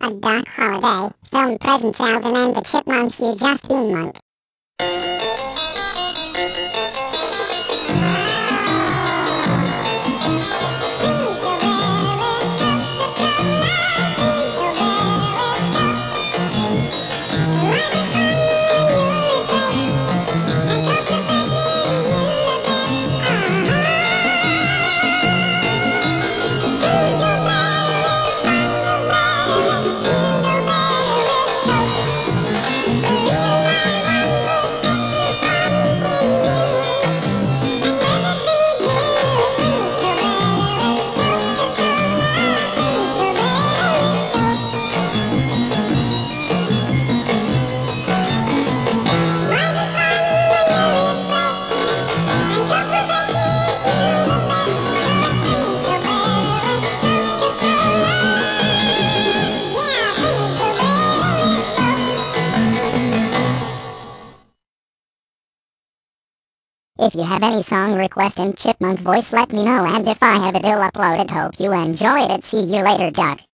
A Duck Holiday, film presents Alvin and the Chipmunks, You Just Been Monk. If you have any song request in chipmunk voice, let me know, and if I have it, I'll upload it. Hope you enjoyed it. See you later, Duck.